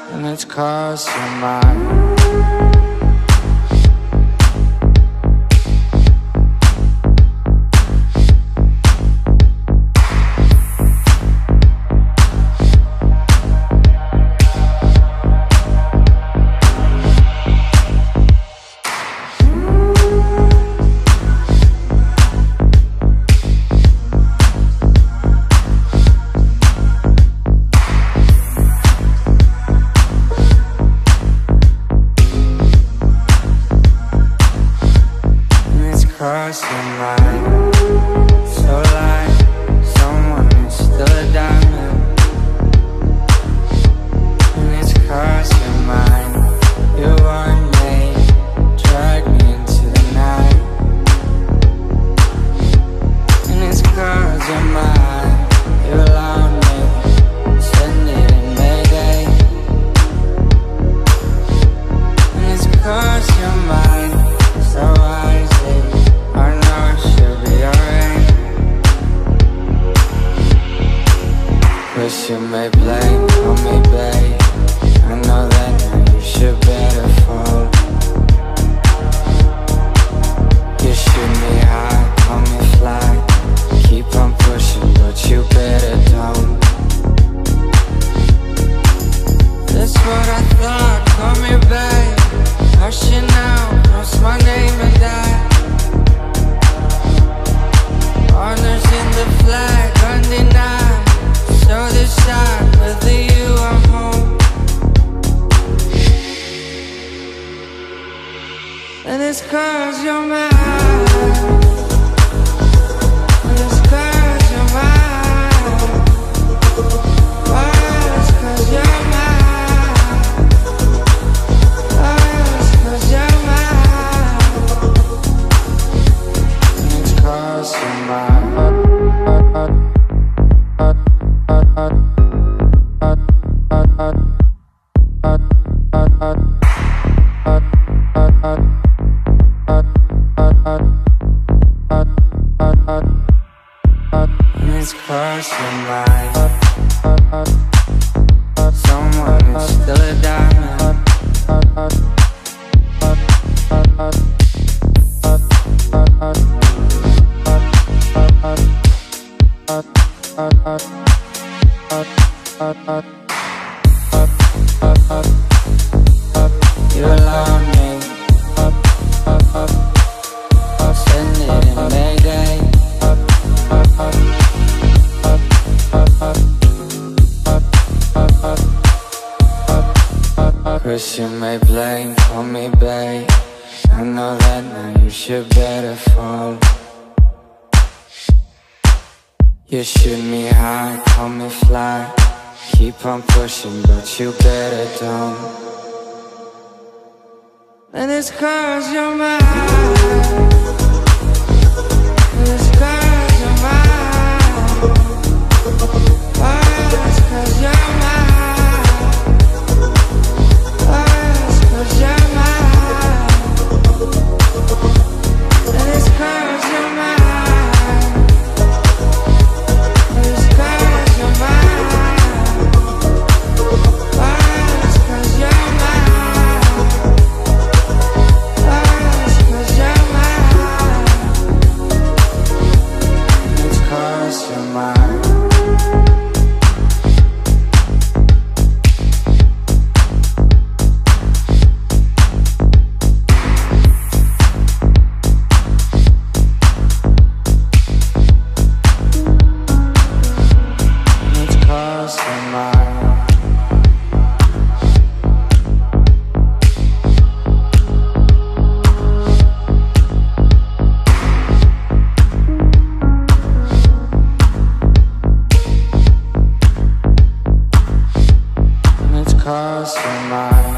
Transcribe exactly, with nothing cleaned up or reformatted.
and it's 'cause you're mine. Cause you're mine, so like someone who's still a diamond. And it's 'cause you're mine, you want me, drag me into the night. And it's 'cause you're mine, you allow me, send it in Mayday. And it's 'cause you're mine, so wisely I know it should be alright. Wish you may blame on me, babe. I know that now you should better fall. You shoot me high, call me fly. Keep on pushing, but you better don't. That's what I thought, call me babe. Hush it now, cross my name and die. Honors in the flag, undenied. So this side, with you I'm home. And it's 'cause you're mine. And it's 'cause you're mine. Oh, it's 'cause you're mine. Oh, it's 'cause you're mine. And it's 'cause you're mine. It's 'cause you're mine. Someone who's still a diamond. You allow me, send it in Mayday. Cause you may blame on me, babe. I know that now you should better fall. You shoot me high, call me fly. Keep on pushing, but you better don't. And it's 'cause you're mine. And it's 'cause you're mine. Oh, it's 'cause you're mine. Oh, it's 'cause you're mine. And it's 'cause you're mine. And it's 'cause you're mine. Oh, it's 'cause you're mine. Oh, it's 'cause you're mine. It's 'cause you're mine. Cause you're mine.